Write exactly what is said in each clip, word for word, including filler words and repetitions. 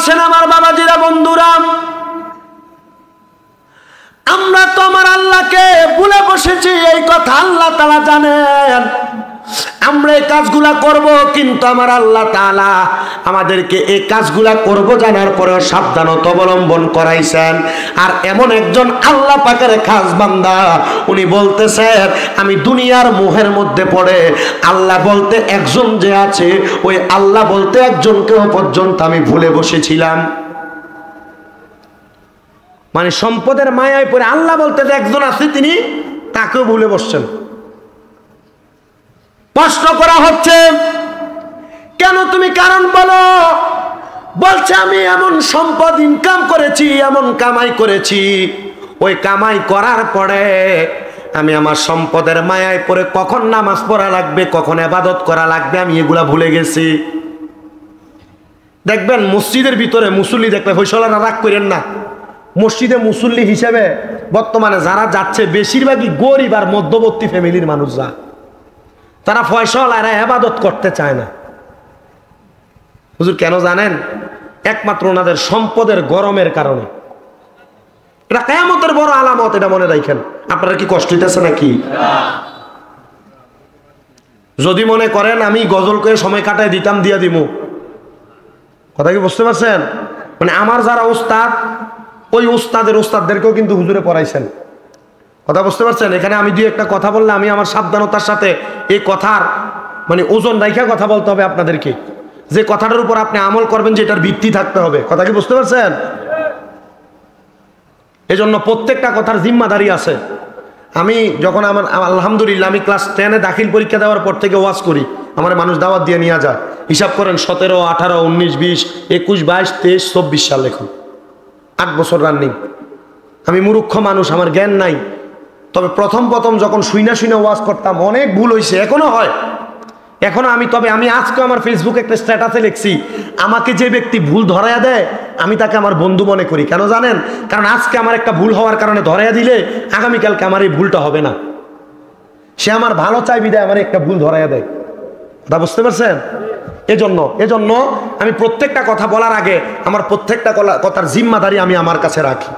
আসেন আমার বাবাজিরা, বন্ধুরা, আমরা তো আমার আল্লাহকে ভুলে বসেছি, এই কথা আল্লাহ তাআলা জানেন। আমরা এই কাজগুলা করব, কিন্তু আমার আল্লাহ তাআলা আমাদেরকে এই কাজগুলা করব জানার পরেও সাবধানতা অবলম্বন করাইছেন। আর এমন একজন আল্লাহ পাকের খাস বান্দা, উনি বলতেছেন আমি দুনিয়ার মোহের মধ্যে পড়ে আল্লাহ বলতে একজন যে আছে, ওই আল্লাহ বলতে একজনকেও পর্যন্ত আমি ভুলে বসেছিলাম। মানে সম্পদের মায়ায় পড়ে আল্লাহ বলতে যে একজন আছে, তিনি তাকেও ভুলে বসছেন। প্রশ্ন করা হচ্ছে, কেন তুমি কারণ বলো? বলছে আমি এমন সম্পদ ইনকাম করেছি, এমন কামাই করেছি, ওই কামাই করার পরে আমি আমার সম্পদের মায়ায় পড়ে কখন নামাজ পড়া লাগবে, কখন ইবাদত করা লাগবে, আমি এগুলা ভুলে গেছি। দেখবেন মসজিদের ভিতরে মুসল্লি দেখবে, ফয়সালা রাগ করেন না, মসজিদে মুসল্লি হিসেবে বর্তমানে যারা যাচ্ছে বেশিরভাগই গরিব আর মধ্যবর্তী ফ্যামিলির মানুষরা। তারা ফয়সালারা ইবাদত করতে চায় না। হুজুর কেন জানেন? একমাত্র ওনাদের সম্পদের গরমের কারণে। এটা কিয়ামতের বড় আলামত, এটা মনে রাখেন। আপনারা কি কষ্ট হইতেছে নাকি? যদি মনে করেন আমি গজল করে সময় কাটায় দিতাম, দিয়া দিমু, কথা কি বুঝতে পারছেন? মানে আমার যারা উস্তাদ, ওই উস্তাদের উস্তাদদেরকেও কিন্তু হুজুরে পড়াইছেন, কথা বুঝতে পারছেন? এখানে আমি দুই একটা কথা বললে আমি আমার সাবধানতার সাথে এই কথার মানে ওজন রাইখা কথা বলতে হবে আপনাদেরকে, যে কথাটার উপর আপনি আমল করবেন, যে এটার ভিত্তি থাকতে হবে, কথা কি বুঝতে পারছেন? এজন্য প্রত্যেকটা কথার জিম্মাদারি আছে। আমি যখন আমার আলহামদুলিল্লাহ আমি ক্লাস টেনে দাখিল পরীক্ষা দেওয়ার পর থেকে ওয়াজ করি, আমার মানুষ দাওয়াত দিয়ে নিয়ে যায়। হিসাব করেন সতেরো আঠারো উনিশ বিশ একুশ বাইশ তেইশ চব্বিশ সাল, এখন আট বছর রানিং। আমি মূর্খ মানুষ, আমার জ্ঞান নাই। তবে প্রথম প্রথম যখন শুইনা শুইনা ওয়াজ করতাম, অনেক ভুল হয়েছে, এখনো হয়, এখনো আমি। তবে আমি আজকে আমার ফেসবুকে একটা স্ট্যাটাসে লিখছি, আমাকে যে ব্যক্তি ভুল ধরাইয়া দেয় আমি তাকে আমার বন্ধু মনে করি। কেন জানেন? কারণ আজকে আমার একটা ভুল হওয়ার কারণে ধরাইয়া দিলে আগামীকালকে আমার এই ভুলটা হবে না। সে আমার ভালো চাই বিদায় আমার একটা ভুল ধরাইয়া দেয়, কথা বুঝতে পারছেন? এজন্য এজন্য আমি প্রত্যেকটা কথা বলার আগে আমার প্রত্যেকটা কথার জিম্মাদারি আমি আমার কাছে রাখি।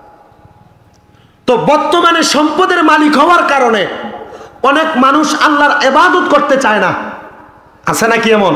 তো বর্তমানে সম্পদের মালিক হওয়ার কারণে অনেক মানুষ আল্লাহর ইবাদত করতে চায় না, আছে নাকি এমন?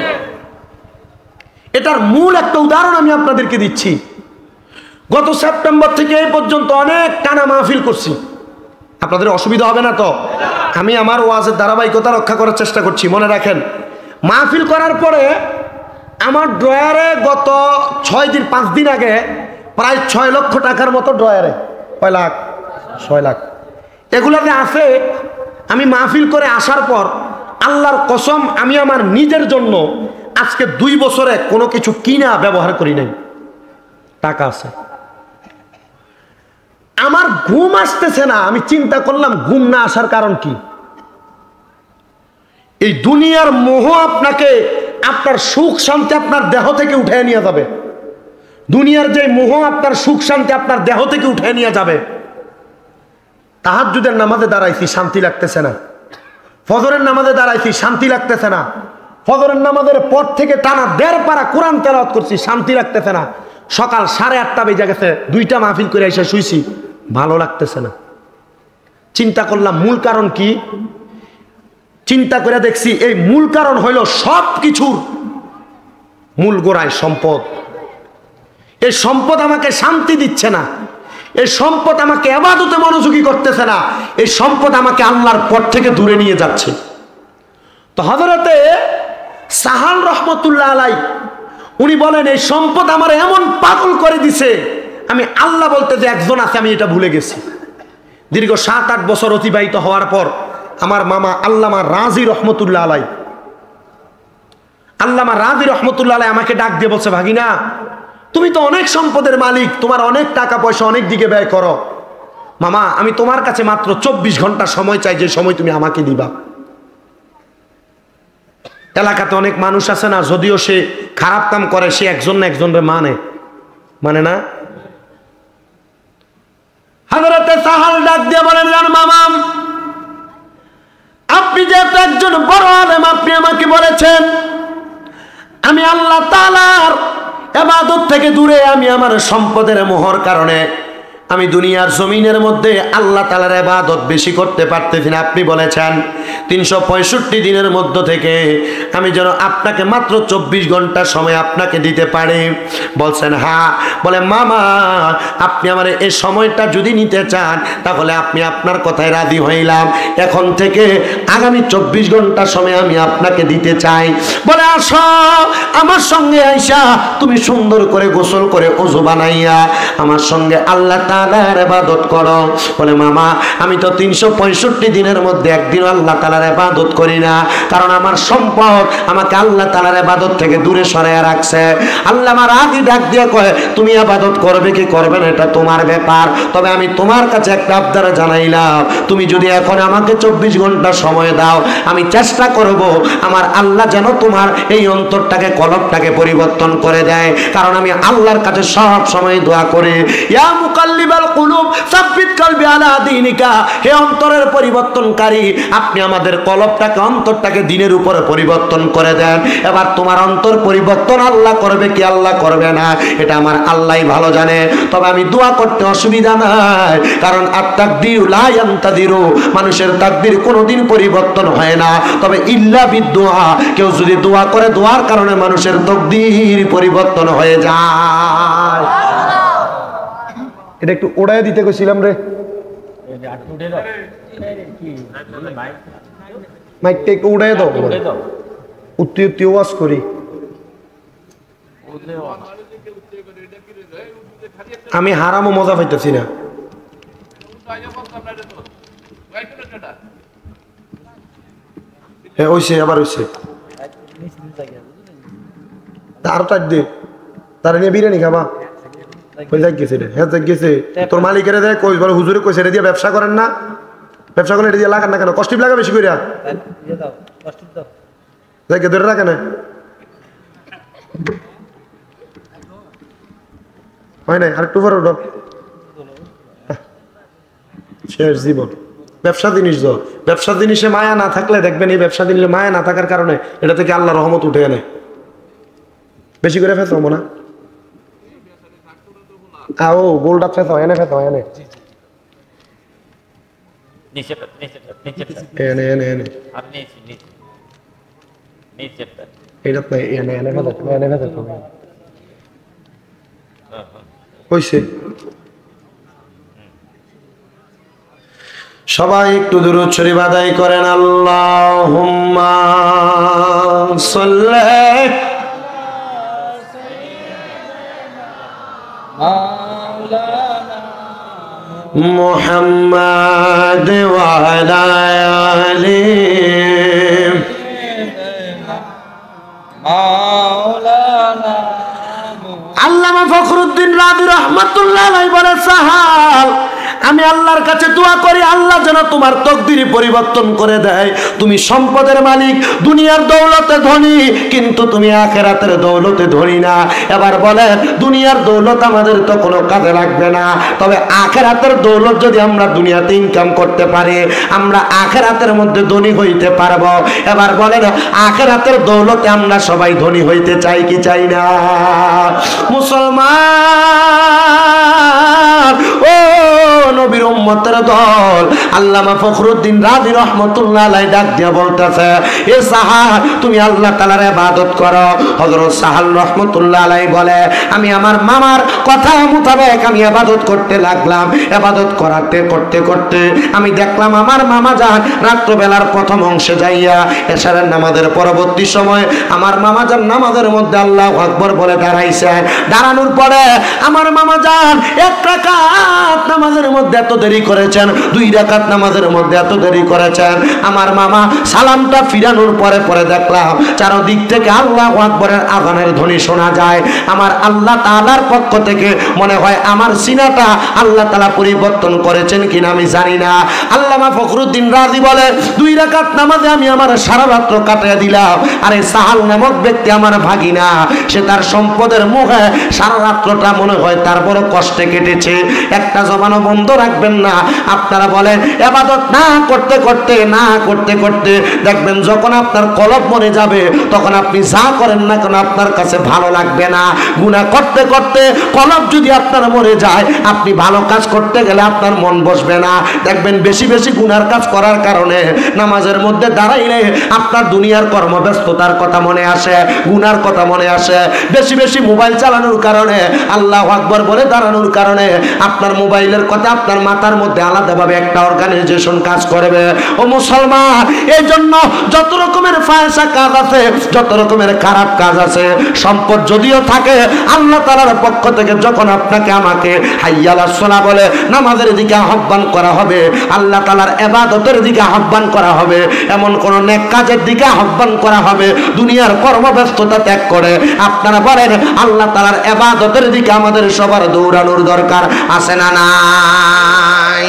এটার মূল একটা উদাহরণ আমি আপনাদেরকে দিচ্ছি। গত সেপ্টেম্বর থেকে এই পর্যন্ত অনেক টানা মাহফিল করছি, আপনাদের অসুবিধা হবে না তো? আমি আমার ওয়াজের ধারাবাহিকতা রক্ষা করার চেষ্টা করছি। মনে রাখেন, মাহফিল করার পরে আমার ড্রয়ারে গত ছয় দিন পাঁচ দিন আগে প্রায় ছয় লক্ষ টাকার মতো ড্রয়ারে, কয় লাখ? ছয় লাখ এগুলাতে আছে। আমি মাহফিল করে আসার পর আল্লাহর কসম, আমি আমার নিজের জন্য আজকে দুই বছরে কোনো কিছু কিনা ব্যবহার করি নাই, টাকা আছে। আমার ঘুম আসতেছে না, আমি চিন্তা করলাম ঘুম না আসার কারণ কি? এই দুনিয়ার মোহ আপনাকে, আপনার সুখ শান্তি আপনার দেহ থেকে উঠে নিয়ে যাবে। দুনিয়ার যে মোহ আপনার সুখ শান্তি আপনার দেহ থেকে উঠে নিয়ে যাবে। তাহাজ্জুদের নামাজে দাঁড়াইছি, শান্তি লাগতেছে না। ফজরের নামাজে দাঁড়াইছি, শান্তি লাগতেছে না। ফজরের নামাজের পর থেকে টানা দেড় পারা কোরআন তেলাওয়াত করছি, শান্তি লাগতেছে না। সকাল সাড়ে আটটা বেজে গেছে, দুইটা মাহফিল করে এসে শুইছি, ভালো লাগতেছে না। চিন্তা করলাম মূল কারণ কি? চিন্তা করে দেখছি এই মূল কারণ হইল সব কিছুর মূল গোড়ায় সম্পদ। এই সম্পদ আমাকে শান্তি দিচ্ছে না, এই সম্পদ আমাকে ইবাদতে মনোযোগী করতেছে না, এই সম্পদ আমাকে আল্লাহর পথ থেকে দূরে নিয়ে যাচ্ছে। তো হযরতে সাহাল রহমতুল্লাহ আলাই উনি বলেন, এই সম্পদ আমার এমন পাগল করে দিছে, আমি আল্লাহ বলতে যে একজন আছে আমি এটা ভুলে গেছি। দীর্ঘ সাত আট বছর অতিবাহিত হওয়ার পর আমার মামা আল্লামা রাজি রহমতুল্লাহ আলাই আল্লামা রাজি রহমতুল্লাহ আলাই আমাকে ডাক দিয়ে বলছে, ভাগিনা তুমি তো অনেক সম্পদের মালিক, তোমার অনেক টাকা পয়সা অনেক দিকে ব্যয় করো, মামা আমি তোমার কাছে মাত্র চব্বিশ ঘন্টা সময় চাই, যে সময় তুমি আমাকে দিবা। এলাকাতে অনেক মানুষ আছে না, যদিও সে খারাপ কাম করে সে একজন না একজনের মানে মানে না। হযরতে সাহাল ডাক দিয়ে বলেন, জান মামা আপনি যেহেতু একজন বড় আলেম, আপনি আমাকে বলেছেন আমি আল্লাহ তাআলার ইবাদত থেকে দূরে আমি আমার সম্পদের মোহর কারণে আমি দুনিয়ার জমিনের মধ্যে আল্লাহ তাআলার ইবাদত বেশি করতে পারতেছি না। আপনি বলেছেন তিনশো পঁয়ষট্টি দিনের মধ্য থেকে আমি যেন আপনাকে মাত্র চব্বিশ ঘন্টা সময় আপনাকে দিতে পারি। বলছেন হ্যাঁ। বলে মামা আপনি আমার এই সময়টা যদি নিতে চান তাহলে আপনি আপনার কথায় রাজি হইলাম, এখন থেকে আগামী চব্বিশ ঘন্টা সময় আমি আপনাকে দিতে চাই। বলে আসো আমার সঙ্গে আইসা তুমি সুন্দর করে গোসল করে ওযু বানাইয়া আমার সঙ্গে আল্লাহ তাআলার ইবাদত করো। বলে মামা আমি তো তিনশো পঁয়ষট্টি দিনের মধ্যে একদিন আল্লাহ তাআলার ইবাদত করি না, কারণ আমার সম্পদ আমাকে আল্লাহ তাআলার ইবাদত থেকে দূরে সরাইয়া রাখছে। আল্লাহ আমার আদি ডাক দিয়ে কয় তুমি ইবাদত করবে কি করবে না এটা তোমার ব্যাপার, তবে আমি তোমার কাছে একটা আবদার জানাইলাম, তুমি যদি এখন আমাকে চব্বিশ ঘন্টা সময় দাও আমি চেষ্টা করব আমার আল্লাহ যেন তোমার এই অন্তরটাকে কলবটাকে পরিবর্তন করে দেয়, কারণ আমি আল্লাহর কাছে সব সময় দোয়া করি ইয়া মুকাল্লিবাল কুলুব সাব্বিত কলবি আলা দীনিকা, হে অন্তরের পরিবর্তনকারী আপনি আমাদের কলবটাকে অন্তরটাকে দ্বীনের উপরে পরিবর্তন করে দেন। এবার তোমার অন্তর পরিবর্তন আল্লাহ করবে কি আল্লাহ করবে না এটা আমার আল্লাহই ভালো জানে, তবে আমি দোয়া করতে অসুবিধা নাই, কারণ আত-তাকদীরু লা ইয়ানতাদিরু, মানুষের তাকদীর কোনোদিন পরিবর্তন হয় না, তবে ইল্লা বিদুআ, কেউ যদি দোয়া করে দোয়ার কারণে মানুষের তাকদীর পরিবর্তন হয়ে যায়। এটা একটু ওড়ায় দিতে কইছিলাম রে, মাইকটা একটু উড়ায় দাও, উত্তি উত্তি ওয়াজ করি। আমি হারামও মজা পাইতেছি না। হ্যাঁ ওইছে আবার ওইছে আরো টাক দে, তারা নিয়ে বিরিয়ানি খাবা গেছে তোর মালিকের দেয় কই বলে হুজুরে কইছে এটা দিয়ে ব্যবসা করেন না, ব্যবসা করেন এটা দিয়ে লাগান না কেন, কষ্টিপ লাগা বেশি কইরা ধরে রাখে না হয় নাই। আরেকটু পরে উঠো, শেষ জীবন। ব্যবসা জিনিস তো, ব্যবসা জিনিসে মায়া না থাকলে দেখবেন এই ব্যবসা জিনিসে মায়া না থাকার কারণে এটা থেকে আল্লাহ রহমত উঠে আনে। বেশি করে ফেস হবো না ও গোলটা ফেস হয় এনে ফেস হয় এনে এনে এনে এনে এটা নাই এনে এনে ফেস এনে ফেস হইছে। সবাই একটু দুরূদ শরীফ আদায় করেন। আল্লাহুম্মা সাল্লি মুহাম্মাদ ওয়া আলা আলি মাওলানা। আল্লামা ফখরুদ্দিন রাজি রাহমাতুল্লাহ আলাইহি বলে সাহাল আমি আল্লাহর কাছে দোয়া করি আল্লাহ যেন তোমার তকদির পরিবর্তন করে দেয়। তুমি সম্পদের মালিক, দুনিয়ার দৌলতে ধনী, কিন্তু তুমি আখিরাতের দৌলতে ধনী না। এবার বলে দুনিয়ার দৌলত আমাদের তো কোনো কাজে লাগবে না, তবে আখিরাতের দৌলত যদি আমরা দুনিয়াতে ইনকাম করতে পারি আমরা আখিরাতের মধ্যে ধনী হইতে পারবো। এবার বলেন আখিরাতের দৌলতে আমরা সবাই ধনী হইতে চাই কি চাই না? মুসলমান ও নবীর উম্মতের দল, আল্লামা ফখরুদ্দিন রাজি রহমাতুল্লাহ আলাইহি ডাক দিয়া বলতেছে এ সাহাল তুমি আল্লাহ তাআলার ইবাদত করো। হযরত সাহাল রহমাতুল্লাহ আলাইহি বলে আমি আমার মামার কথা মোতাবেক আমি ইবাদত করতে লাগলাম। ইবাদত করতে করতে করতে আমি দেখলাম আমার মামা যান রাত্র বেলার প্রথম অংশে যাইয়া এশারের নামাজের পরবর্তী সময় আমার মামা যান নামাজের মধ্যে আল্লাহু আকবার বলে দাঁড়াইছে। দাঁড়ানোর পরে আমার মামা যান এক রাকাত নামাজের মধ্যে এত দেরি করেছেন, দুই রাকাত নামাজের মধ্যে এত দেরি করেছেন। আমার মামা সালামটা ফিরানোর পরে পরে দেখলাম চারদিক থেকে আল্লাহু আকবারের আযানের ধ্বনি শোনা যায়। আমার আল্লাহ তাআলার পক্ষ থেকে মনে হয় আমার সিনাটা আল্লাহ তাআলা পরিবর্তন করেছেন কিনা আমি জানি না। আল্লামা ফখরুদ্দিন রাজি বলে দুই রাকাত নামাজে আমি আমার সারা রাত্র কাটিয়ে দিলাম। আরে সাহাল নামক ব্যক্তি আমার ভাগিনা, সে তার সম্পদের মোহে সারা রাত্রটা মনে হয় তার বড় কষ্টে কেটেছে। একটা জবানও বন্ধ রাখবেন না না। আপনারা বলেন ইবাদত না করতে করতে না করতে করতে দেখবেন যখন আপনার কলব মরে যাবে তখন আপনি যা করেন না কেন আপনার কাছে ভালো লাগবে না। গুনাহ করতে করতে কলব যদি আপনার মরে যায়, আপনি ভালো কাজ করতে গেলে আপনার মন বসবে না। দেখবেন বেশি বেশি গুনার কাজ করার কারণে নামাজের মধ্যে দাঁড়াইলে আপনার দুনিয়ার কর্মব্যস্ততার কথা মনে আসে, গুনার কথা মনে আসে। বেশি বেশি মোবাইল চালানোর কারণে, আল্লাহু আকবার বলে দাঁড়ানোর কারণে আপনার মোবাইলের কথা আপনার মাথার মধ্যে আলাদাভাবে একটা অর্গানাইজেশন কাজ করবে। ও মুসলমান, এই জন্য যত রকমের ফায়সা কাজ আছে, যত রকমের খারাপ কাজ আছে, সম্পদ যদিও থাকে আল্লাহ তাআলার পক্ষ থেকে যখন আপনাকে আমাকে হাইয়া আলাস সালাহ বলে নামাজের দিকে আহ্বান করা হবে, আল্লাহ তাআলার ইবাদতের দিকে আহ্বান করা হবে, এমন কোন নেক কাজের দিকে আহ্বান করা হবে, দুনিয়ার কর্মব্যস্ততা ত্যাগ করে আপনারা বলেন আল্লাহ তাআলার ইবাদতের দিকে আমাদের সবার দৌড়ানোর দরকার আছে না নাই?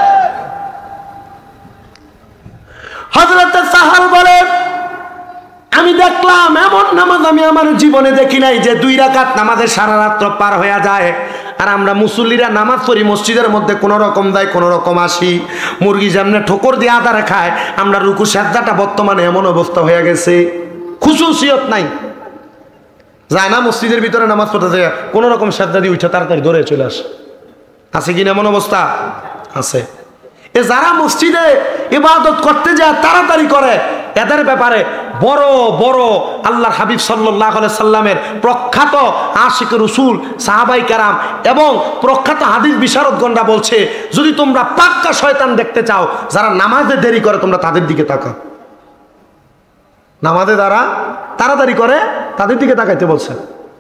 হযরত সাহাল বলেন আমি দেখলাম এমন নামাজ আমি আমার জীবনে দেখি নাই যে দুই রাকাত নামাজে সারা রাত্র পার হয়ে যায়। আর আমরা মুসল্লিরা নামাজ পড়ি মসজিদের মধ্যে কোনো রকম দেয় কোনো রকম আসি, মুরগি যেমনে ঠোকর দিয়ে আদারে খায়, আমরা রুকু সাজদাটা বর্তমানে এমন অবস্থা হয়ে গেছে, খুশুসিয়ত নাই। যায় না মসজিদের ভিতরে নামাজ পড়তে যায় কোনো রকম সাজদা দিয়ে উঠে তাড়াতাড়ি ধরে চলে আসে, আছে কিনা এমন অবস্থা আছে? এ যারা মসজিদে ইবাদত করতে যায় তাড়াতাড়ি করে, এদের ব্যাপারে বড় বড় আল্লাহর হাবিব সাল্লাল্লাহু আলাইহি সাল্লামের প্রখ্যাত আশিক রাসূল সাহাবায়ে কেরাম এবং প্রখ্যাত হাদিস বিশারদগণরা বলছে যদি তোমরা পাক্কা শয়তান দেখতে চাও যারা নামাজে দেরি করে তোমরা তাদের দিকে তাকাও। নামাজে যারা তাড়াতাড়ি করে তাদের দিকে তাকাইতে বলছে।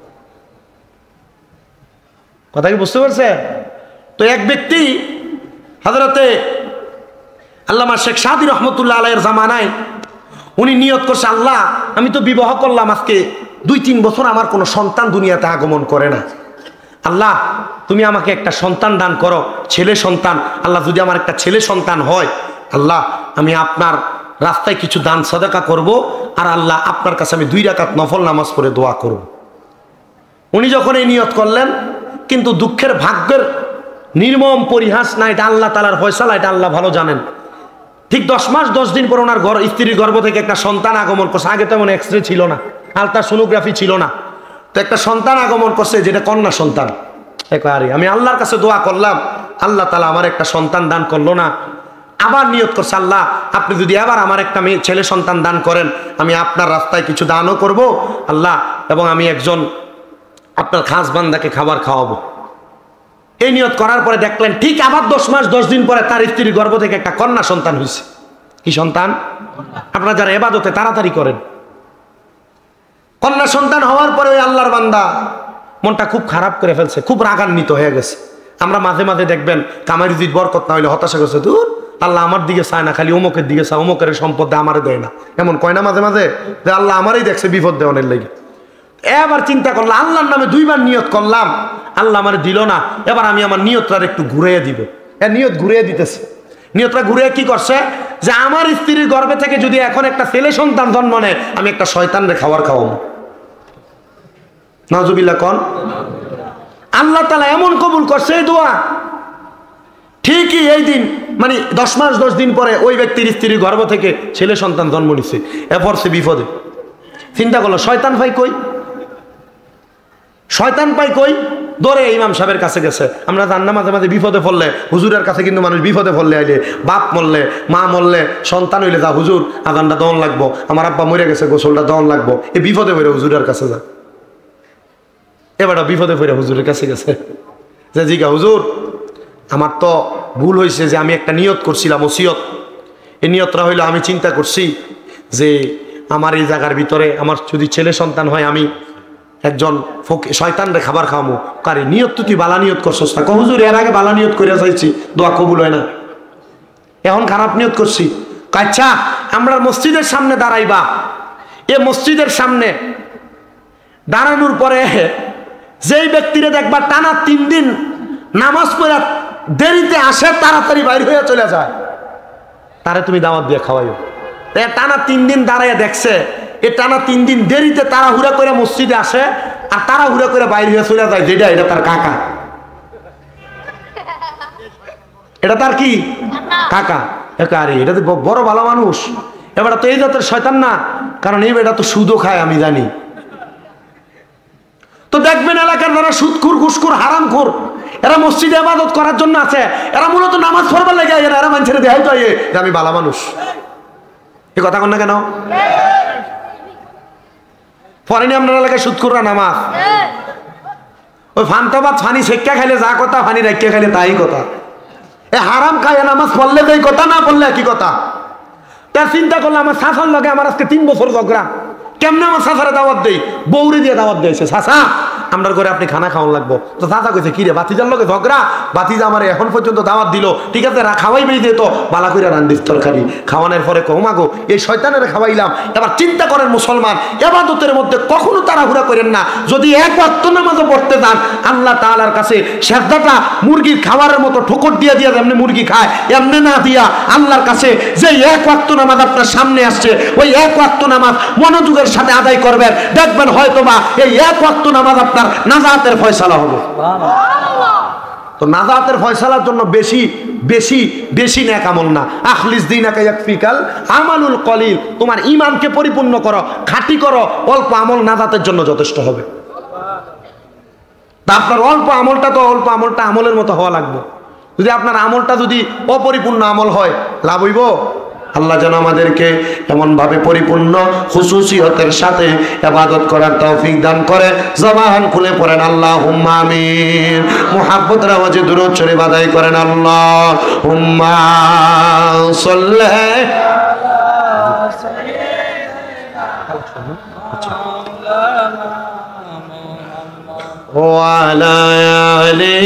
কথা কি বুঝতে পারছে? তো এক ব্যক্তি হযরতে আল্লামা শেখ সাদি রহমতুল্লাহ আলাইহির জামানায় উনি নিয়ত করছে আল্লাহ আমি তো বিবাহ করলাম আজকে দুই তিন বছর আমার কোনো সন্তান দুনিয়াতে আগমন করে না, আল্লাহ তুমি আমাকে একটা সন্তান দান করো, ছেলে সন্তান। আল্লাহ যদি আমার একটা ছেলে সন্তান হয় আল্লাহ আমি আপনার রাস্তায় কিছু দান সাদাকা করব, আর আল্লাহ আপনার কাছে আমি দুই রাকাত নফল নামাজ পড়ে দোয়া করব। উনি যখন এই নিয়ত করলেন, কিন্তু দুঃখের ভাগ্যের নির্মম পরিহাস না, এটা আল্লাহ তাআলার ফয়সালা, এটা আল্লাহ ভালো জানেন। ঠিক দশ মাস দশ দিন পর ওনার স্ত্রীর গর্ভ থেকে একটা সন্তান আগমন করছে। আগে তেমন এক্সরে ছিল না, আলট্রাসোনোগ্রাফি ছিল না, তো একটা সন্তান আগমন করছে যেটা কন্যা সন্তান। আরে আমি আল্লাহর কাছে দোয়া করলাম, আল্লাহ তাআলা আমার একটা সন্তান দান করলো না। আবার নিয়ত করছে আল্লাহ আপনি যদি আবার আমার একটা মেয়ে ছেলে সন্তান দান করেন আমি আপনার রাস্তায় কিছু দানও করব আল্লাহ, এবং আমি একজন আপনার খাস বান্দাকে খাবার খাওয়াবো। এই নিয়ত করার পরে দেখলেন ঠিক আবার দশ মাস দশ দিন পরে তার স্ত্রীর গর্ভ থেকে একটা কন্যা সন্তান হয়েছে। কি সন্তান? আপনারা যারা ইবাদতে তাড়াতাড়ি করেন, কন্যা সন্তান হওয়ার পরে ওই আল্লাহর বান্দা মনটা খুব খারাপ করে ফেলছে, খুব রাগান্বিত হয়ে গেছে। আমরা মাঝে মাঝে দেখবেন কামাই রুজির বরকত না হইলে হতাশা করছে, দূর আল্লাহ আমার দিকে চায় না, খালি অমুকের দিকে চায়, অমুকের সম্পদ আমারে দেয় না, এমন কয় না মাঝে মাঝে যে আল্লাহ আমারই দেখছে বিপদ দেওয়ানের লেগে। এবার চিন্তা করলাম আল্লাহর নামে দুইবার নিয়ত করলাম, আল্লাহ আমার দিল না, এবার আমি আমার নিয়তটা একটু ঘুরিয়ে দিব। এর নিয়ত ঘুরিয়ে দিতেছে। নিয়তটা ঘুরিয়ে কি করছে যে আমার স্ত্রীর গর্ভে থেকে যদি এখন একটা ছেলে সন্তান জন্ম নেয় আমি একটা শয়তানরে খাবার খাওয়াবো। নাউজুবিল্লাহ কোন আল্লাহ তাআলা এমন কবুল করছে এই দোয়া। ঠিকই এই দিন মানে দশ মাস দশ দিন পরে ওই ব্যক্তির স্ত্রীর গর্ভ থেকে ছেলে সন্তান জন্ম নিচ্ছে। এরপর সে বিপদে চিন্তা করলো শয়তান ভাই কই, শয়তান পাই কই, দৌড়ে ইমাম সাহেবের কাছে গেছে। আমরা জান না মাঝে মাঝে বিপদে পড়লে হুজুরের কাছে কিন্তু মানুষ বিপদে পড়লে আইলে বাপ মরলে মা মরলে সন্তান হইলে যা হুজুর আজানটা দন লাগবো, আমার আব্বা মরে গেছে গোসলটা দন লাগবো, এই বিপদে পড়ে হুজুরের কাছে যা। এবার বিপদে পড়ে হুজুরের কাছে গেছে যে জিগা হুজুর আমার তো ভুল হয়েছে যে আমি একটা নিয়ত করছিলাম ওসিয়ত, এই নিয়তটা হইলো আমি চিন্তা করছি যে আমার এই জায়গার ভিতরে আমার যদি ছেলে সন্তান হয় আমি একজন শয়তানরে খাবার খাওয়াবো। কারে নিয়ত তো তুই বালা নিয়ত করছিস না? হুজুর এর আগে বালা নিয়ত করে চাইছি দোয়া কবুল হয় না, এখন খারাপ নিয়ত করছি। আচ্ছা আমরা মসজিদের সামনে দাঁড়াইবা, এ মসজিদের সামনে দাঁড়ানোর পরে যেই ব্যক্তিরে দেখবা টানা তিন দিন নামাজ পড়ে দেরিতে আসে তাড়াতাড়ি বাইর হয়ে চলে যায়, তারে তুমি দাওয়াত দিয়ে খাওয়াইও। টানা তিন দিন দাঁড়াইয়া দেখছে এ টানা তিন দিন দেরিতে তাড়াহুড়া করে মসজিদে আসে আর তাড়াহুড়া করে বাইরে হয়ে চলে যায়, যেটা এটা তার কাকা। এটা তার কি কাকা। আরে এটা তো বড় ভালো মানুষ, এবার তো এই জাতের শয়তান না, কারণ এই বেটা তো সুদও খায় আমি জানি। তো দেখবেন এলাকার যারা সুদখোর ঘুষখোর হারামখোর, এরা মসজিদে ইবাদত করার জন্য আছে, এরা মূলত নামাজ পড়বার লেগে এরা এরা মানুষের দেখাই তো যে আমি ভালো মানুষ। এই কথা কন না কেন? পড়েনি আপনার এলাকায় সুদখোররা নামাজ? ওই ফান্তাবাদ ফানি শেখা খাইলে যা কথা, ফানি রাখিয়া খাইলে তাই কথা। এ হারাম খায় নামাজ পড়লে যেই কথা, না পড়লে একই কথা। তা চিন্তা করলে আমার শাসার লগে আমার আজকে তিন বছর ঝগড়া, কেমনে আমার শাসারে দাওয়াত দেই? বৌরে দিয়ে দাওয়াত দিয়েছে, শাসা আপনার ঘরে আপনি খানা খাওয়ান লাগবো। তো চাচা কইছে কি রে বাতিজার লগে ঝগড়া, বাতিজা আমার এখন পর্যন্ত দাওয়াত দিল, ঠিক আছে খাওয়াই বেই দিত, বালা কইরা রান্দিস তরকারি। খাওয়ানোর পরে কমাগো এই শয়তানের খাওয়াইলাম। এবার চিন্তা করেন মুসলমান, ইবাদতের মধ্যে কখনো তাড়াহুড়া করেন না। যদি এক ওয়াক্ত নামাজও পড়তে যান, আল্লাহ তাআলার কাছে সেজদাটা মুরগির খাবারের মতো ঠোকর দিয়ে দিয়ে যেমনি মুরগি খায় এমনি না দিয়া আল্লাহর কাছে যে এক ওয়াক্ত নামাজ আপনার সামনে আসছে, ওই এক ওয়াক্ত নামাজ মনোযোগের সাথে আদায় করবেন, দেখবেন হয়তোবা এই এক ওয়াক্ত নামাজ আপনার নাজাতের ফয়সালা হবে। তো নাজাতের ফয়সালার জন্য বেশি বেশি বেশি নেক আমল না। আখলিস দীনাকা ইয়াকফিকাল আমালুল কলিল, তোমার ঈমানকে পরিপূর্ণ করো, খাঁটি করো, অল্প আমল নাজাতের জন্য যথেষ্ট হবে। তা আপনার অল্প আমলটা তো অল্প আমলটা আমলের মতো হওয়া লাগবে। যদি আপনার আমলটা যদি অপরিপূর্ণ আমল হয়, লাভ হইব? আল্লাহ যেন আমাদেরকে এমন ভাবে পরিপূর্ণ খুশুসিয়তের সাথে ইবাদত করার তৌফিক দান করে। জবান খুলে পড়েন আল্লাহুম্মা আমিন। মুহাব্বতের আওয়াজে দুরূদ শরীফ আদায় করেন আল্লাহুম্মা সাল্লি ওয়া আলা আলি।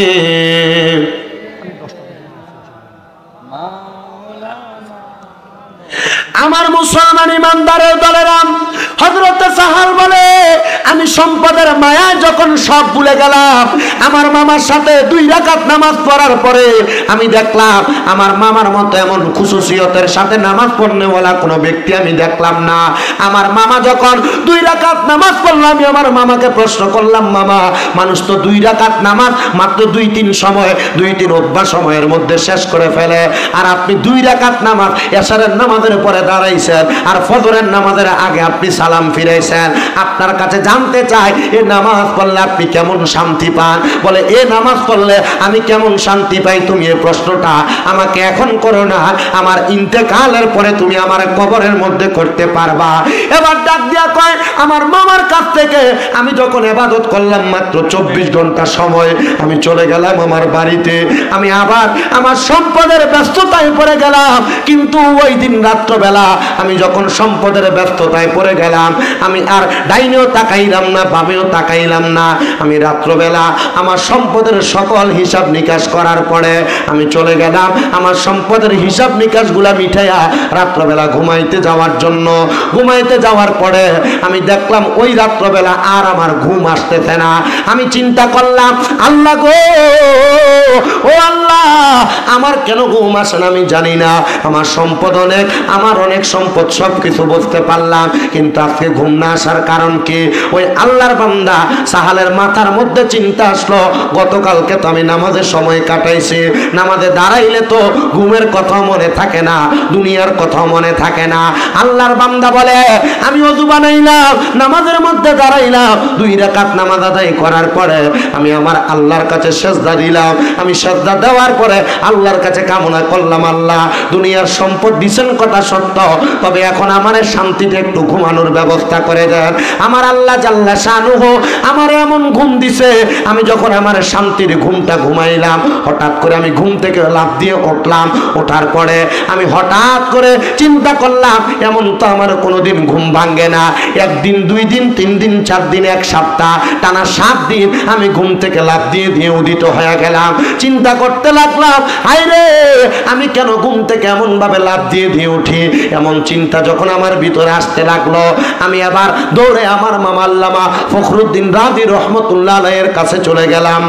আমার মুসলমান ইমানদারের দলেরাম, হযরত সাহাল বলে আমি সম্পদের মায়ায় যখন সব ভুলে গেলাম, আমার মামার সাথে দুই রাকাত নামাজ পড়ার পরে আমি দেখলাম আমার মামার মতো এমন খুশুসিয়তের সাথে নামাজ পড়নেওয়ালা কোনো ব্যক্তি আমি দেখলাম না। আমার মামা যখন দুই রাকাত নামাজ পড়লো, আমি আমার মামাকে প্রশ্ন করলাম, মামা মানুষ তো দুই রাকাত নামাজ মাত্র দুই তিন সময় দুই তিন অভ্যাস সময়ের মধ্যে শেষ করে ফেলে, আর আপনি দুই রাকাত নামাজ এশারের নামাজের পরে দাঁড়াইছেন আর ফজরের নামাজের আগে আপনি সালাম ফিরাইছেন। আপনার কাছে জানতে চাই এই নামাজ পড়লে আপনি কেমন শান্তি পান? বলে এ নামাজ পড়লে আমি কেমন শান্তি পাই তুমি এই প্রশ্নটা আমাকে এখন করো না, আমার ইন্তেকালের পরে তুমি আমার কবরের মধ্যে করতে পারবা। এবার ডাক দিয়া কয় আমার মামার কাছ থেকে আমি যখন ইবাদত করলাম মাত্র চব্বিশ ঘন্টা সময়, আমি চলে গেলাম আমার বাড়িতে, আমি আবার আমার সম্পদের ব্যস্ততায় পড়ে গেলাম। কিন্তু ওই দিন রাত্রবেলা আমি যখন সম্পদের ব্যস্ততায় পড়ে গেলাম, আমি আর ডাইনেও তাকাইলাম না, বামেও তাকাইলাম না। আমি রাত্রবেলা আমার সম্পদের সকল হিসাব নিকাশ করার পরে আমি চলে গেলাম আমার সম্পদের হিসাব নিকাশ গুলা মিঠাইয়া রাত্রবেলা ঘুমাইতে যাওয়ার জন্য। ঘুমাইতে যাওয়ার পরে আমি দেখলাম ওই রাত্রবেলা আর আমার ঘুম আসতেছে না। আমি চিন্তা করলাম, আল্লাহ গো, ও আল্লাহ, আমার কেন ঘুম আসে না আমি জানি না। আমার সম্পদ অনেক, আমার অনেক সম্পদ, সব কিছু বুঝতে পারলাম, কিন্তু আজকে ঘুম না আসার কারণ কি? ওই আল্লাহর বান্দা সাহালের মাথার মধ্যে চিন্তা আসলো, গতকালকে তো আমি নামাজের সময় কাটাইছি, নামাজে দাঁড়াইলে তো ঘুমের কথা মনে থাকে না, দুনিয়ার কথা মনে থাকে না। আল্লাহর বান্দা বলে আমি ওযু বানাইলাম, নামাজের মধ্যে দাঁড়াইলাম, দুই রাকাত নামাজ আদায় করার পরে আমি আমার আল্লাহর কাছে সেজদা দিলাম। আমি সেজদা দেওয়ার পরে আল্লাহর কাছে কামনা করলাম, আল্লাহ দুনিয়ার সম্পদ দিছেন কথা সত্য, তবে এখন আমার শান্তিতে একটু ঘুমানোর ব্যবস্থা করে দেন। আমার আল্লাহ জাল্লা শানুহু আমার এমন ঘুম দিছে, আমি যখন আমার শান্তির ঘুমটা ঘুমাইলাম, হঠাৎ করে আমি ঘুম থেকে লাফ দিয়ে উঠলাম। ওঠার পরে আমি হঠাৎ করে চিন্তা করলাম, এমন তো আমার কোনোদিন ঘুম ভাঙ্গে না। একদিন, দুই দিন, তিন দিন, চার দিন, এক সপ্তাহ, টানা সাত দিন আমি ঘুম থেকে লাফ দিয়ে দিয়ে উদিত হয়ে গেলাম। চিন্তা করতে লাগলাম, হায় রে, আমি কেন ঘুম থেকে এমন ভাবে লাফ দিয়ে দিয়ে উঠি? এমন চিন্তা যখন আমার ভিতরে আসতে লাগলো, আমি আবার দৌড়ে আমার মামা আল্লামা ফখরুদ্দিন রাজি রহমতুল্লাহ আলাইহির কাছে চলে গেলাম।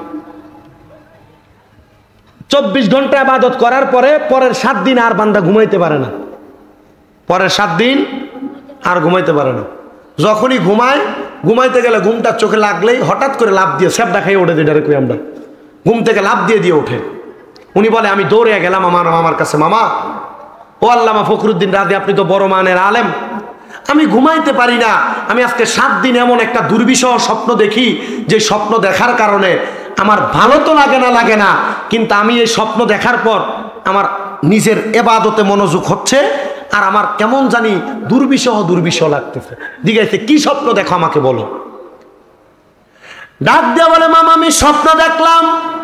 চব্বিশ ঘন্টা ইবাদত করার পরে পরের সাত দিন আর বান্দা ঘুমাইতে পারে না, পরের সাত দিন আর ঘুমাইতে পারে না। যখনই ঘুমায়, ঘুমাইতে গেলে ঘুমটা চোখে লাগলেই হঠাৎ করে লাফ দিয়ে স্যাপটা খাইয়ে ওঠে, যেটা কই আমরা, ঘুম থেকে লাফ দিয়ে দিয়ে ওঠে। উনি বলে আমি দৌড়ে গেলাম আমার মামার কাছে, মামা ও আল্লামা ফখরুদ্দিন রাজি, আপনি তো বড় মানের আলেম, আমি ঘুমাইতে পারি না, আমি আজকে সাত দিন এমন একটা দুর্বিষহ স্বপ্ন দেখি যে স্বপ্ন দেখার কারণে আমার ভালো তো লাগে না লাগে না কিন্তু আমি এই স্বপ্ন দেখার পর আমার নিজের এবাদতে মনোযোগ হচ্ছে আর আমার কেমন জানি দুর্বিষহ দুর্বিষহ লাগতেছে। জিজ্ঞাসা কি স্বপ্ন দেখো আমাকে বলো। ডাক দিয়ে বলে, মামা আমি স্বপ্ন দেখলাম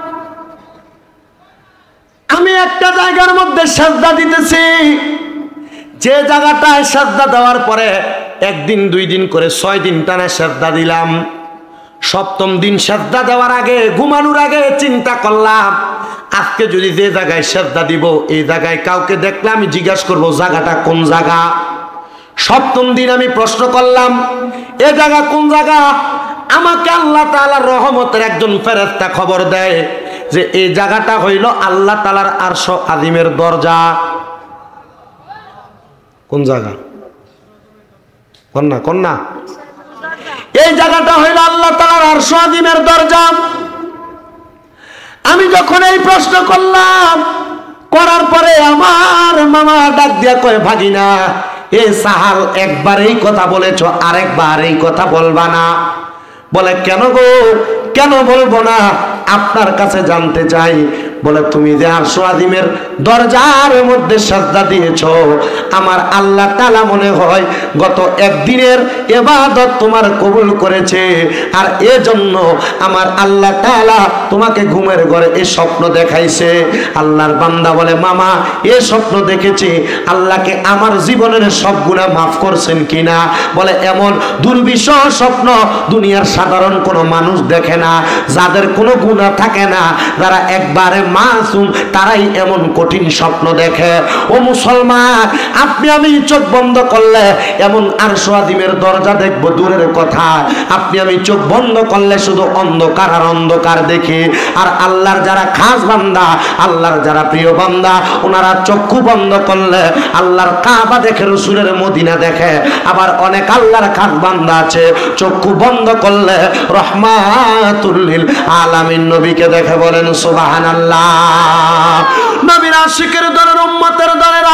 আমি একটা জায়গার মধ্যে সাজদা দিতেছি, যে জায়গাটায় সাজদা দেওয়ার পরে একদিন দুই দিন করে ছয় দিন টানা সাজদা দিলাম। সপ্তম দিন সাজদা দেওয়ার আগে ঘুমানোর আগে চিন্তা করলাম আজকে যদি যে জায়গায় সাজদা দিব এই জায়গায় কাউকে দেখলে আমি জিজ্ঞাসা করবো জায়গাটা কোন জায়গা। সপ্তম দিন আমি প্রশ্ন করলাম এ জায়গা কোন জায়গা। আমাকে আল্লাহ তাআলার রহমতের একজন ফেরেশতা খবর দেয় যে এই জায়গাটা হইল আল্লাহ তাআলার আরশ আজিমের দরজা। কোন জায়গা? কন্যা কন্যা এই জায়গাটা হইল আল্লাহ তাআলার আরশ আজিমের দরজা। আমি যখন এই প্রশ্ন করলাম করার পরে আমার মামা ডাক দিয়া কয়, ভাগিনা এ সাহাল একবার এই কথা বলেছ আরেকবার এই কথা বলবা না। বলে কেন গো, কেন বলবো না, আপনার কাছে জানতে চাই। বলে তুমি যে আরশ আজিমের দরজার মধ্যে সাজদা দিয়েছো আমার আল্লাহ তাআলা মনে হয় গত একদিনের ইবাদত তোমার কবুল করেছে আর এজন্য আমার আল্লাহ তাআলা তোমাকে ঘুমের ঘরে এই স্বপ্ন দেখাইছে। আল্লাহর বান্দা বলে, মামা এ স্বপ্ন দেখেছি, আল্লাহকে আমার জীবনের সব গুনাহ মাফ করছেন কিনা। বলে এমন দুর্বিষহ স্বপ্ন দুনিয়ার সাধারণ কোনো মানুষ দেখে না, যাদের কোনো গুনাহ থাকে না, যারা একবারে মাসুম তারাই এমন কঠিন স্বপ্ন দেখে। ও মুসলমান, আপনি আমি চোখ বন্ধ করলে এমন আরশ আজিমের দরজা দেখবো দূরের কথা, আপনি আমি চোখ বন্ধ করলে শুধু অন্ধকার আর অন্ধকার দেখি। আর আল্লাহর যারা খাস বান্দা, আল্লাহর যারা প্রিয় বান্দা, ওনারা চক্ষু বন্ধ করলে আল্লাহর কাবা দেখে, রসুলের মদিনা দেখে। আবার অনেক আল্লাহর খাস বান্দা আছে চক্ষু বন্ধ করলে রহমাতুল লিল আলামিন নবীকে দেখে। বলেন সুবহানাল্লাহ। নবীর আশিকের দলের উম্মতের দলেরা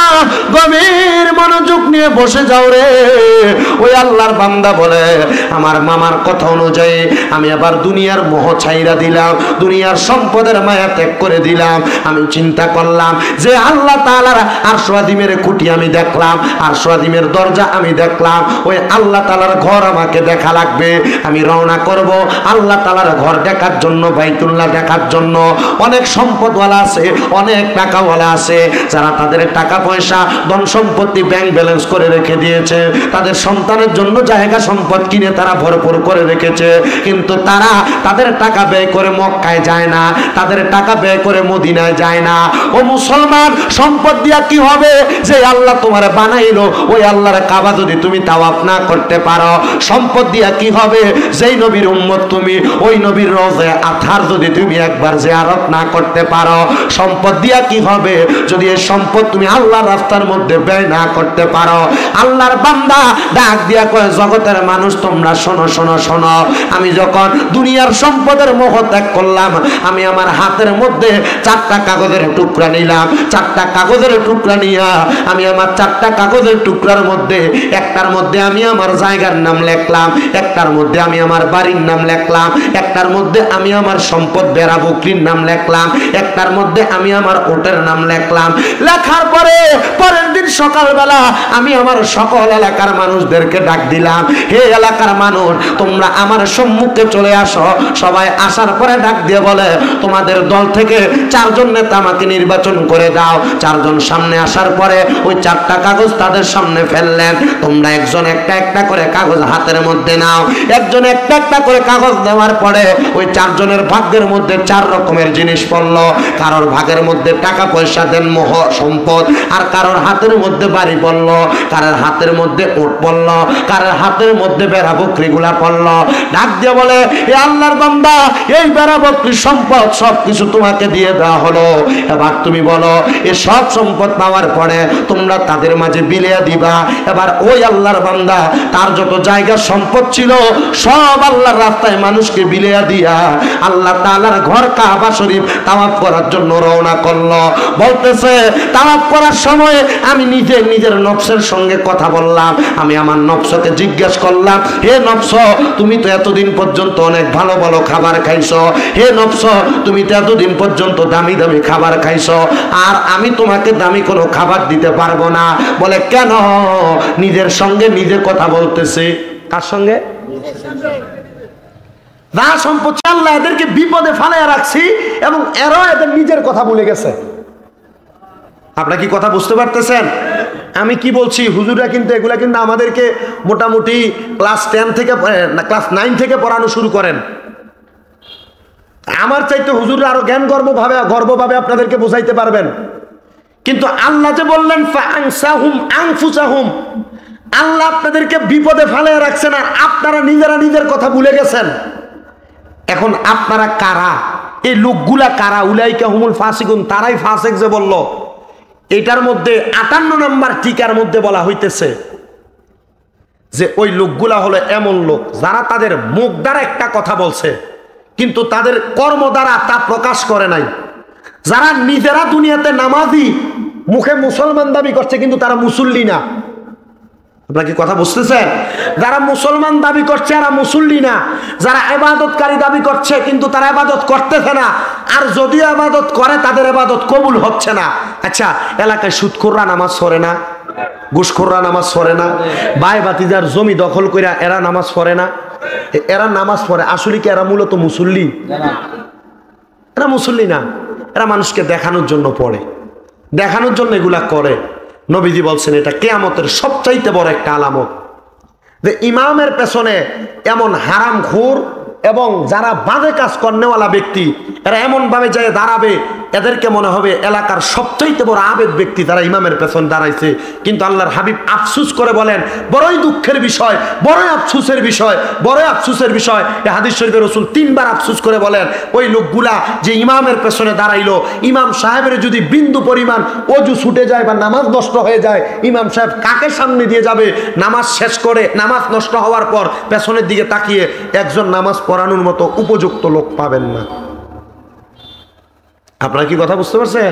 গভীর মনোযোগ নিয়ে বসে যাও রে। ওই আল্লাহর বান্দা বলে, আমার মামার কথা অনুযায়ী আমি আবার দুনিয়ার মোহ ছাইরা দিলাম, দুনিয়ার সম্পদের মায়া ত্যাগ করে দিলাম। আমি চিন্তা করলাম যে আল্লাহ তাআলার আরশ আজিমের খুঁটি আমি দেখলাম, আরশ আজিমের দরজা আমি দেখলাম, ওই আল্লাহ তাআলার ঘর আমাকে দেখা লাগবে। আমি রওনা করব আল্লাহ তাআলার ঘর দেখার জন্য, বাইতুল্লাহ দেখার জন্য। অনেক সম্পদওয়ালা আছে, অনেক টাকাওয়ালা আছে, যারা তাদের টাকা পয়সা ধন সম্পত্তি ব্যাংক ব্যালেন্স করে রেখে দিয়েছে, তাদের সন্তানের জন্য জায়গা সম্পদ কিনে তারা ভরপুর করে রেখেছে, কিন্তু তারা তাদের টাকা ব্যয় করে মক্কায় যায় না, তাদের টাকা ব্যয় করে মদিনায় যায় না। ও মুসলমান, সম্পদ দিয়া কি হবে? যে আল্লাহ তোমার বানাইলো ওই আল্লাহর কাবা যদি তুমি তাওয়াফ না করতে পারো, সম্পদ দিয়া কি হবে? যেই নবীর উম্মত তুমি, ওই নবীর রওজা আথার যদি তুমি একবার জিয়ারত না করতে পারো, সম্পদ দিয়া কি হবে যদি এই সম্পদ তুমি আল্লাহর রাস্তার মধ্যে ব্যয় না করতে পারো। আল্লাহর বান্দা ডাক দিয়া কয়, জগতের মানুষ তোমরা শোনো শোনো শোনো, আমি যখন দুনিয়ার সম্পদের মোহ ত্যাগ করলাম, আমি আমার হাতের মধ্যে চারটা কাগজের টুকরা নিলাম। চারটা কাগজের টুকরা নিয়া আমি আমার চারটা কাগজের টুকরার মধ্যে একটার মধ্যে আমি আমার জায়গার নাম লিখলাম, একটার মধ্যে আমি আমার বাড়ির নাম লিখলাম, একটার মধ্যে আমি আমার সম্পদ বেড়া বকরির নাম লিখলাম, একটার মধ্যে আমি আমার ওটের নাম লিখলাম। লেখার পরে পরের দিন সকালবেলা আমি আমার সকল এলাকার মানুষদেরকে ডাক দিলাম, হে এলাকার মানুষ তোমরা আমার সম্মুখে চলে আসো। সবাই আসার পরে ডাক দিয়ে বলে, তোমাদের দল থেকে চারজন নেতা আমাকে নির্বাচন করে দাও। চারজন সামনে আসার পরে ওই চারটা কাগজ তাদের সামনে ফেললেন, তোমরা একজন একটা একটা করে কাগজ হাতের মধ্যে নাও। একজন একটা একটা করে কাগজ দেওয়ার পরে ওই চারজনের ভাগ্যের মধ্যে চার রকমের জিনিস পড়লো। কারোর ভাগের মধ্যে টাকা পয়সা দেন, মোহ সম্পদ, আর কারোর হাতের মধ্যে বাড়ি পড়ল, কারোর হাতের মধ্যে উট পড়ল, কারোর হাতের মধ্যে বেড়া বকরি গুলা পড়ল। ডাক দিয়ে বলে, এ আল্লাহর বান্দা, এই বেড়া বকরি সম্পদ সবকিছু তোমাকে দিয়ে দেওয়া হলো, এবার তুমি বলো এ সব সম্পদ পাওয়ার পরে তোমরা তাদের মাঝে বিলিয়ে দিবা। এবার ওই আল্লাহর বান্দা তার যত জায়গা সম্পদ ছিল সব আল্লাহর রাস্তায় মানুষকে বিলিয়ে দিয়া আল্লাহ তাআলার ঘর কাবা শরীফ তাওয়াফ করার জন্য রওনা করলো। বলতেছে, তাওয়াফ করার সময় আমি নিজে নিজের নফসের সঙ্গে কথা বললাম। আমি আমার নফসকে জিজ্ঞেস করলাম, হে নফস, তুমি তো এতদিন পর্যন্ত অনেক ভালো ভালো খাবার খাইছো, হে নফস, তুমি তো এতদিন পর্যন্ত দামি দামি খাবার খাইছো, আর আমি তোমাকে দামি কোনো খাবার দিতে পারবো না। বলে, কেন? নিজের সঙ্গে নিজে কথা বলতেছে। কার সঙ্গে? যা সম্পত্তি আল্লাহ এদেরকে বিপদে ফালাইয়া রাখছি এবং এরাও এদের নিজের কথা ভুলে গেছে। আপনারা কি কথা বুঝতে পারতেছেন? আমি কি বলছি? হুজুররা কিন্তু এগুলা কিন্তু আমাদেরকে মোটামুটি ক্লাস টেন থেকে ক্লাস নাইন থেকে পড়ানো শুরু করেন। আমার চাইতে হুজুররা আরো জ্ঞান গর্বভাবে গর্বভাবে আপনাদেরকে বোঝাইতে পারবেন। কিন্তু আল্লাহ যে বললেন ফাআনসাহুম আনফুসাহুম, আল্লাহ আপনাদেরকে বিপদে ফালাইয়া রাখছেন আর আপনারা নিজেরা নিজের কথা ভুলে গেছেন। এখন আপনারা কারা? এই লোকগুলা কারা? উলাইকা হুমুল ফাসিকুন, তারাই ফাসিক যে বলল, এটার মধ্যে আটান্ন নম্বর টিকার মধ্যে বলা হইতেছে যে ওই লোকগুলা হলো এমন লোক যারা তাদের মুখ দ্বারা একটা কথা বলছে কিন্তু তাদের কর্ম দ্বারা তা প্রকাশ করে নাই। যারা নিজেরা দুনিয়াতে নামাজি, মুখে মুসলমান দাবি করছে কিন্তু তারা মুসল্লি না। আপনারা কি কথা বুঝতেছেন? যারা মুসলমান দাবি করছে এরা মুসল্লি না। যারা ইবাদতকারী দাবি করছে কিন্তু তারা ইবাদত করতেছে না, আর যদিও ইবাদত করে তাদের ইবাদত কবুল হচ্ছে না। আচ্ছা, এলাকায় সুদখোররা নামাজ পড়ে না, ঘুষখোররা নামাজ পড়ে না, ভাই ভাতিজার জমি দখল করে এরা নামাজ পড়ে না? এরা নামাজ পড়ে, আসলে কি এরা মূলত মুসল্লি? এরা মুসল্লি না, এরা মানুষকে দেখানোর জন্য পড়ে, দেখানোর জন্য এগুলা করে। নবীজি বলছেন এটা কিয়ামতের সবচাইতে বড় একটা আলামত যে ইমামের পেছনে এমন হারামখোর এবং যারা বাজে কাজ করনেওয়ালা ব্যক্তি এরা এমন ভাবে যায় দাঁড়াবে, এদেরকে মনে হবে এলাকার সবচাইতে বড় আবেদ ব্যক্তি তারা ইমামের পেছন দাঁড়াইছে। কিন্তু আল্লাহর হাবিব আফসুস করে বলেন, বড়ই দুঃখের বিষয়, বড়ই আফসুসের বিষয়, বড়ই আফসুসের বিষয়। এই হাদিস শরীফে রাসূল তিনবার আফসুস করে বলেন, ওই লোকগুলা যে ইমামের পেছনে দাঁড়াইলো, ইমাম সাহেবের যদি বিন্দু পরিমাণ অজু ছুটে যায় বা নামাজ নষ্ট হয়ে যায়, ইমাম সাহেব কাকে সামনে দিয়ে যাবে? নামাজ শেষ করে নামাজ নষ্ট হওয়ার পর পেছনের দিকে তাকিয়ে একজন নামাজ পড়ানোর মতো উপযুক্ত লোক পাবেন না। আপনারা কি কথা বুঝতে পারছেন?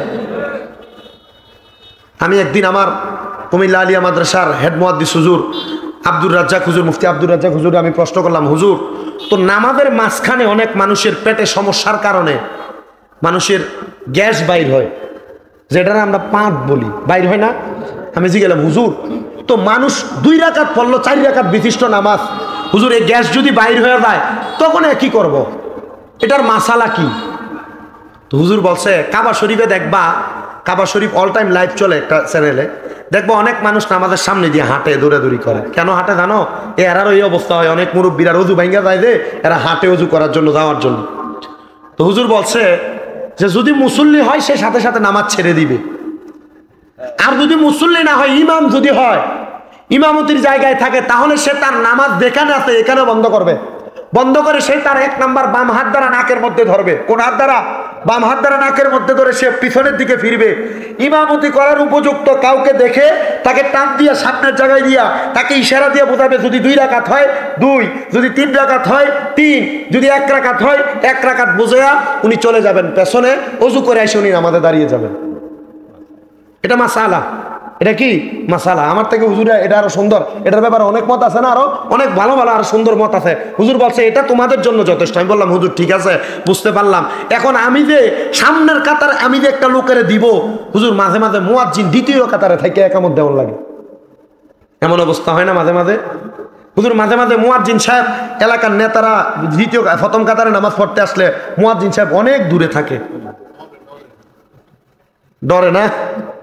আমি একদিন আমার কুমিল্লা আলিয়া মাদ্রাসার হেড মুহাদ্দিস হুজুর আব্দুর রাজ্জাক হুজুর, মুফতি আব্দুর রাজ্জাক হুজুর আমি প্রশ্ন করলাম, হুজুর তো নামাজের মাঝখানে অনেক মানুষের পেটে সমস্যার কারণে মানুষের গ্যাস বাইর হয়, যেটা আমরা পাঁচ বলি, বাইর হয় না? আমি জিজ্ঞেলাম, হুজুর তো মানুষ দুই রাকাত পড়লো, চার রাকাত বিশিষ্ট নামাজ, হুজুর এই গ্যাস যদি বাইর হয়ে যায় তখন কি করব? এটার মাসালা কি? তো হুজুর বলছে, কাবা শরীফে দেখবা, Kaaba Sharif all time live চলে একটা চ্যানেলে, দেখবো অনেক মানুষ নামাজের সামনে দিয়ে হাঁটে, দৌড়াদৌড়ি করে। কেন হাঁটে জানো? এরারও এই অবস্থা হয়, অনেক মুরব্বীরা অজু ভাঙ্গা যায় যে এরা হাঁটে অজু করার জন্য, যাওয়ার জন্য। তো হুজুর বলছে যে যদি মুসল্লি হয় সে সাথে সাথে নামাজ ছেড়ে দিবে, আর যদি মুসল্লি না হয়, ইমাম যদি হয়, ইমামতির জায়গায় থাকে, তাহলে সে তার নামাজ যেখানে আছে এখানে বন্ধ করবে, বন্ধ করে সে তার এক নাম্বার বাম হাত দ্বারা নাকের মধ্যে ধরবে। কোন হাত দ্বারা? বাম হাত দ্বারা নাকের মধ্যে ধরে সে পিছনের দিকে ফিরবে। ইমামতি করার উপযুক্ত কাউকে দেখে তাকে টান দিয়া সামনের জায়গায় দিয়া তাকে ইশারা দিয়ে বোঝাবে, যদি দুই রাকাত হয় দুই, যদি তিন রাকাত হয় তিন, যদি এক রাকাত হয় এক রাকাত বুঝেয়া উনি চলে যাবেন পেছনে, অজু করে এসে উনি নামাজে দাঁড়িয়ে যাবেন। এটা মাসালা। এটা কি মাসালা? আমার থেকে হুজুরা এটা আরো সুন্দর, এটার ব্যাপারে অনেক মত আছে না, আরো অনেক ভালো ভালো আরো সুন্দর মত আছে। হুজুর বলছে এটা তোমাদের জন্য যথেষ্ট। আমি বললাম, হুজুর ঠিক আছে, বুঝতে পারলাম। এখন আমি যে সামনের কাতারে আমি যে একটা লোকের দিব, হুজুর মাঝে মাঝে মুয়াজ্জিন দ্বিতীয় কাতারে থেকে একামত দেওয়ার লাগে, এমন অবস্থা হয় না মাঝে মাঝে? হুজুর মাঝে মাঝে মুয়াজ্জিন সাহেব, এলাকার নেতারা দ্বিতীয় প্রথম কাতারে নামাজ পড়তে আসলে মুয়াজ্জিন সাহেব অনেক দূরে থাকে, ডরে না?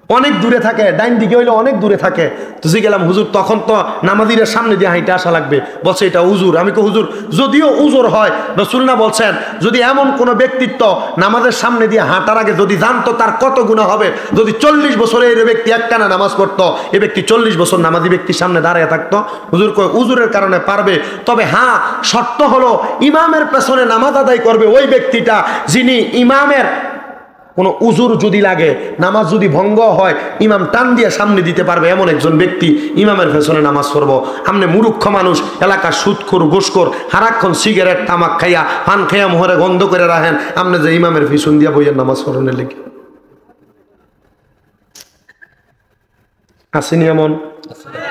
অনেক দূরে থাকে, ডাইন দিকে হইলে অনেক দূরে থাকে। তো জি গেলাম হুজুর তখন তো নামাজিদের সামনে দিয়ে হাইটে আসা লাগবে। বলছে এটা উজুর। আমি কো হুজুর যদিও উজুর হয়, রাসূল না বলছেন যদি এমন কোনো ব্যক্তিত্ব নামাজের সামনে দিয়ে হাঁটার আগে যদি জানতো তার কত গুনাহ হবে, যদি চল্লিশ বছরে এই ব্যক্তি একটানা নামাজ পড়তো, এই ব্যক্তি চল্লিশ বছর নামাজি ব্যক্তির সামনে দাঁড়িয়ে থাকতো। হুজুর কয় উজুরের কারণে পারবে, তবে হ্যাঁ শর্ত হলো ইমামের পেছনে নামাজ আদায় করবে ওই ব্যক্তিটা যিনি ইমামের কোনো উজুর যদি লাগে, নামাজ যদি ভঙ্গ হয়, ইমাম টান দিয়ে সামনে দিতে পারবে এমন একজন ব্যক্তি ইমামের পেছনে নামাজ পড়বো। আপনি মূর্খ মানুষ, এলাকার সুদখোর ঘুষখোর, সারাক্ষণ সিগারেট তামাক খাইয়া পান খাইয়া মোহরে গন্ধ করে রাখেন, আপনি যে ইমামের পিছন দিয়া বইয়ের নামাজ পড়নের লেগে আসেনি এমন?